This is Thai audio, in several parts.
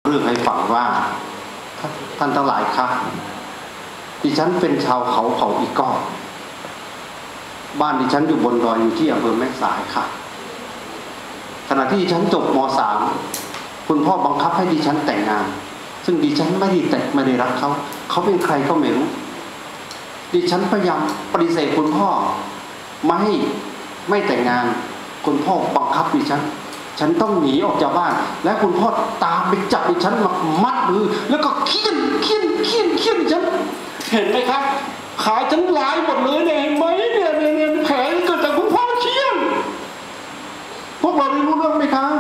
เรื่องให้ฟังว่าท่านทั้งหลายครับดิฉันเป็นชาวเขาเผ่าอีกอบ้านดิฉันอยู่บนดอยอยู่ที่อำเภอแม่สายค่ะขณะที่ดิฉันจบม.3 คุณพ่อบังคับให้ดิฉันแต่งงานซึ่งดิฉันไม่ได้รักเขาเป็นใครก็ไม่รู้ดิฉันพยายามปฏิเสธคุณพ่อไม่แต่งงานคุณพ่อบังคับดิฉันต้องหนีออกจากบ้านและคุณพ่อตามไปจับดิฉันมามัดมือแล้วก็เคี่ยนฉันเห็นไหมครับขาฉันลายหมดเลยเนี่ยเห็นไหมเนี่ยแผลเกิดจากคุณพ่อเคี่ยนพวกเราได้รู้เรื่องไหมครับ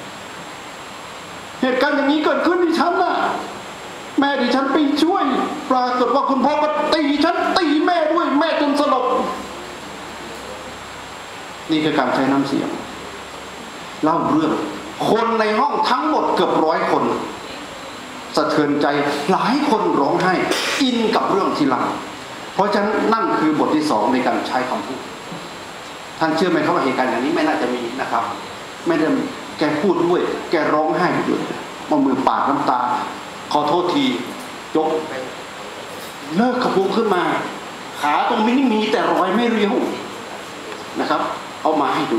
เหตุการณ์อย่างนี้เกิดขึ้นดิฉันน่ะแม่ดิฉันไปช่วยปรากฏว่าคุณพ่อก็ตีฉันตีแม่ด้วยแม่จนสลบนี่คือการใช้น้ำเสียงเล่าเรื่องคนในห้องทั้งหมดเกือบ100 คนสะเทือนใจหลายคนร้องไห้อินกับเรื่องที่เล่าเพราะฉะนั้นนั่นคือบทที่2ในการใช้คำพูดท่านเชื่อไหมครับว่าเหตุการณ์อย่างนี้ไม่น่าจะมีนะครับไม่ได้แกพูดด้วยแกร้องไห้ด้วยมามือปาดน้ำตาขอโทษทียกเลิกกระพุ้งขึ้นมาขาตรงนี้มีแต่รอยไม่เรียวนะครับเอามาให้ดู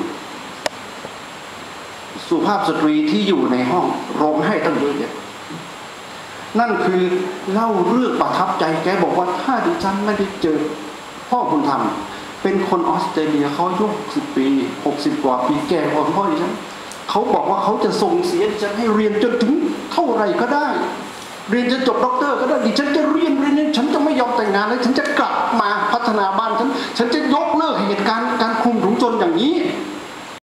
สุภาพสตรีที่อยู่ในห้องร้องไห้ตั้งเยอะแยะนั่นคือเล่าเรื่องประทับใจแกบอกว่าถ้าดิฉันไม่ได้เจอพ่อบุญธรรมเป็นคนออสเตรเลียเขาอายุ60 ปี60 กว่าปีแก่กว่าพ่อดิฉันเขาบอกว่าเขาจะส่งเสียดิฉันให้เรียนจนถึงเท่าไรก็ได้เรียนจนจบด็อกเตอร์ก็ได้ดิฉันจะเรียนฉันจะไม่ยอมแต่งงานเลยฉันจะกลับมาพัฒนาบ้านฉันจะยกเลิกเหตุการณ์การคุมถุงชนอย่างนี้